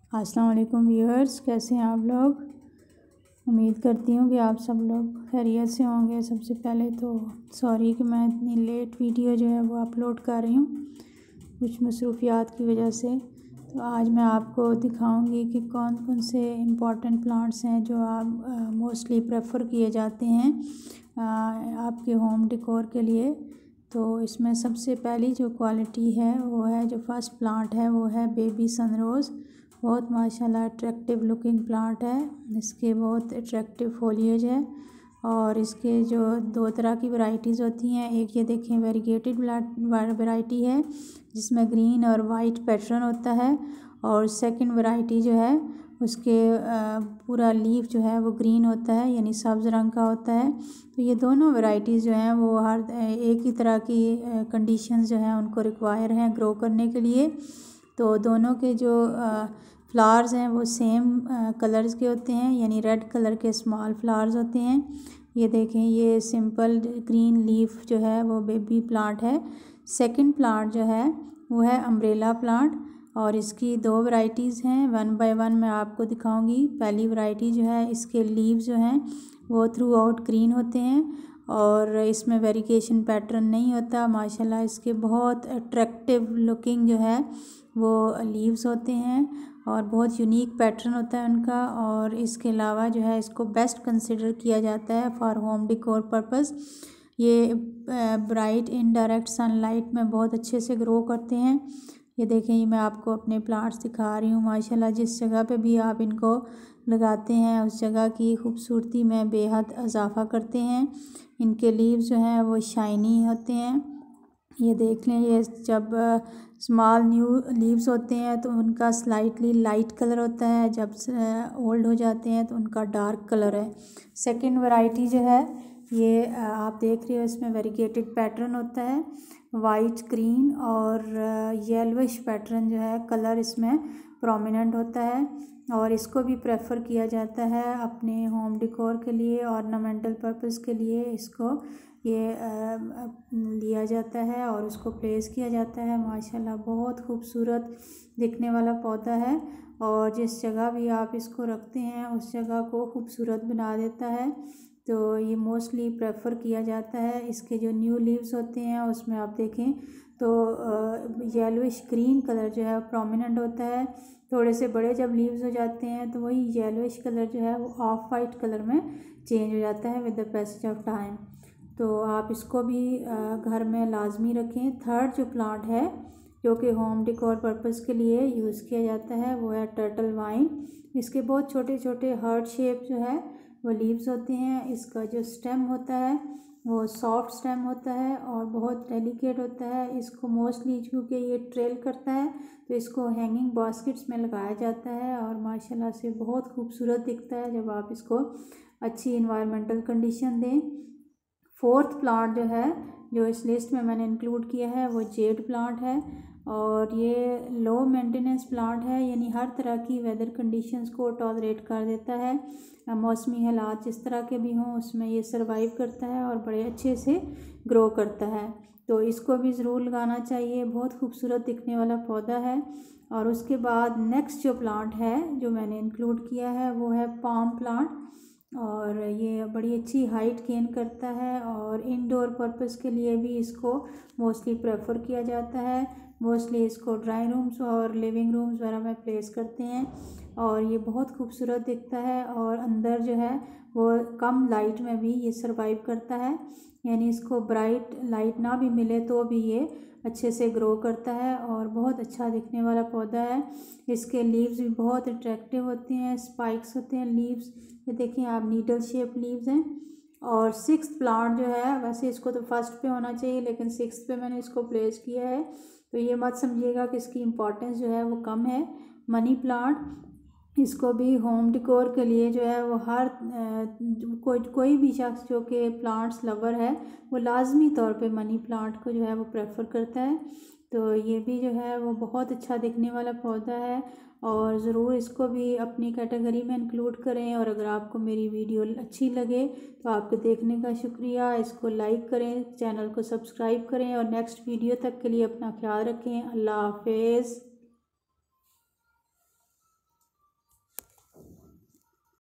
अस्सलाम वालेकुम व्यूअर्स, कैसे हैं आप लोग। उम्मीद करती हूँ कि आप सब लोग खैरियत से होंगे। सबसे पहले तो सॉरी कि मैं इतनी लेट वीडियो जो है वो अपलोड कर रही हूँ, कुछ मसरूफियात की वजह से। तो आज मैं आपको दिखाऊंगी कि कौन कौन से इम्पॉर्टेंट प्लांट्स हैं जो आप मोस्टली प्रेफर किए जाते हैं आपके होम डेकोर के लिए। तो इसमें सबसे पहली जो क्वालिटी है वो है, जो फर्स्ट प्लांट है वो है बेबी सनरोज़। बहुत माशाल्लाह अट्रैक्टिव लुकिंग प्लांट है। इसके बहुत अट्रैक्टिव फोलिएज है और इसके जो दो तरह की वैरायटीज़ होती हैं। एक ये देखें वेरीगेटेड वैरायटी है जिसमें ग्रीन और वाइट पैटर्न होता है, और सेकंड वैरायटी जो है उसके पूरा लीफ जो है वो ग्रीन होता है, यानी सब्ज़ रंग का होता है। तो ये दोनों वैरायटीज़ जो हैं वो हर एक ही तरह की कंडीशंस जो हैं उनको रिक्वायर हैं ग्रो करने के लिए। तो दोनों के जो फ्लावर्स हैं वो सेम कलर्स के होते हैं, यानी रेड कलर के स्मॉल फ्लावर्स होते हैं। ये देखें, ये सिंपल ग्रीन लीफ जो है वो बेबी प्लांट है। सेकंड प्लांट जो है वो है अम्ब्रेला प्लांट, और इसकी दो वैरायटीज़ हैं। वन बाय वन मैं आपको दिखाऊंगी। पहली वैरायटी जो है, इसके लीव्स जो हैं वो थ्रू आउट ग्रीन होते हैं और इसमें वेरिगेशन पैटर्न नहीं होता। माशाल्लाह इसके बहुत अट्रैक्टिव लुकिंग जो है वो लीव्स होते हैं और बहुत यूनिक पैटर्न होता है उनका। और इसके अलावा जो है इसको बेस्ट कंसिडर किया जाता है फॉर होम डेकोर पर्पस। ये ब्राइट इनडायरेक्ट सनलाइट में बहुत अच्छे से ग्रो करते हैं। ये देखें, ये मैं आपको अपने प्लांट्स दिखा रही हूँ। माशाल्लाह जिस जगह पे भी आप इनको लगाते हैं उस जगह की खूबसूरती में बेहद इजाफा करते हैं। इनके लीव्स जो हैं वो शाइनी होते हैं। ये देख लें, ये जब स्मॉल न्यू लीव्स होते हैं तो उनका स्लाइटली लाइट कलर होता है, जब ओल्ड हो जाते हैं तो उनका डार्क कलर है। सेकंड वैरायटी जो है ये आप देख रहे हो, इसमें वेरीगेटेड पैटर्न होता है, वाइट ग्रीन और येलोइश पैटर्न जो है कलर इसमें प्रोमिनेंट होता है। और इसको भी प्रेफर किया जाता है अपने होम डेकोर के लिए, ऑर्नामेंटल पर्पस के लिए इसको ये लिया जाता है और उसको प्लेस किया जाता है। माशाल्लाह बहुत खूबसूरत दिखने वाला पौधा है और जिस जगह भी आप इसको रखते हैं उस जगह को खूबसूरत बना देता है। तो ये मोस्टली प्रेफर किया जाता है। इसके जो न्यू लीव्स होते हैं उसमें आप देखें तो येलोइश ग्रीन कलर जो है प्रोमिनेंट होता है। थोड़े से बड़े जब लीव्स हो जाते हैं तो वही येलोइश कलर जो है वो ऑफ वाइट कलर में चेंज हो जाता है with the passage of time. तो आप इसको भी घर में लाजमी रखें। थर्ड जो प्लांट है जो कि होम डेकोर पर्पस के लिए यूज़ किया जाता है वो है टर्टल वाइन। इसके बहुत छोटे छोटे हार्ट शेप जो है वो लीव्स होते हैं। इसका जो स्टेम होता है वो सॉफ्ट स्टेम होता है और बहुत डेलिकेट होता है। इसको मोस्टली क्योंकि ये ट्रेल करता है तो इसको हैंगिंग बास्केट्स में लगाया जाता है और माशाल्लाह से बहुत खूबसूरत दिखता है जब आप इसको अच्छी इन्वायरमेंटल कंडीशन दें। फोर्थ प्लांट जो है जो इस लिस्ट में मैंने इंक्लूड किया है वो जेड प्लांट है, और ये लो मेंटेनेंस प्लांट है, यानी हर तरह की वेदर कंडीशंस को टॉलरेट कर देता है। मौसमी हालात जिस तरह के भी हों उसमें ये सरवाइव करता है और बड़े अच्छे से ग्रो करता है। तो इसको भी ज़रूर लगाना चाहिए, बहुत खूबसूरत दिखने वाला पौधा है। और उसके बाद नेक्स्ट जो प्लांट है जो मैंने इंक्लूड किया है वो है पाम प्लांट, और ये बड़ी अच्छी हाइट गेन करता है और इंडोर पर्पस के लिए भी इसको मोस्टली प्रेफर किया जाता है। मोस्टली इसको ड्राइंग रूम्स और लिविंग रूम्स वगैरह में प्लेस करते हैं और ये बहुत खूबसूरत दिखता है। और अंदर जो है वो कम लाइट में भी ये सरवाइव करता है, यानी इसको ब्राइट लाइट ना भी मिले तो भी ये अच्छे से ग्रो करता है और बहुत अच्छा दिखने वाला पौधा है। इसके लीव्स भी बहुत अट्रैक्टिव होते हैं, स्पाइक्स होते हैं लीव्स। ये देखिए आप, नीडल शेप लीव्स हैं। और सिक्स्थ प्लांट जो है, वैसे इसको तो फर्स्ट पे होना चाहिए लेकिन सिक्स्थ पे मैंने इसको प्लेस किया है, तो ये मत समझिएगा कि इसकी इम्पोर्टेंस जो है वो कम है। मनी प्लांट, इसको भी होम डेकोर के लिए जो है वो हर कोई भी शख्स जो कि प्लांट्स लवर है वो लाजमी तौर पे मनी प्लांट को जो है वो प्रेफर करता है। तो ये भी जो है वो बहुत अच्छा दिखने वाला पौधा है और ज़रूर इसको भी अपनी कैटेगरी में इंक्लूड करें। और अगर आपको मेरी वीडियो अच्छी लगे तो आपके देखने का शुक्रिया। इसको लाइक करें, चैनल को सब्सक्राइब करें और नेक्स्ट वीडियो तक के लिए अपना ख्याल रखें। अल्लाह हाफिज़।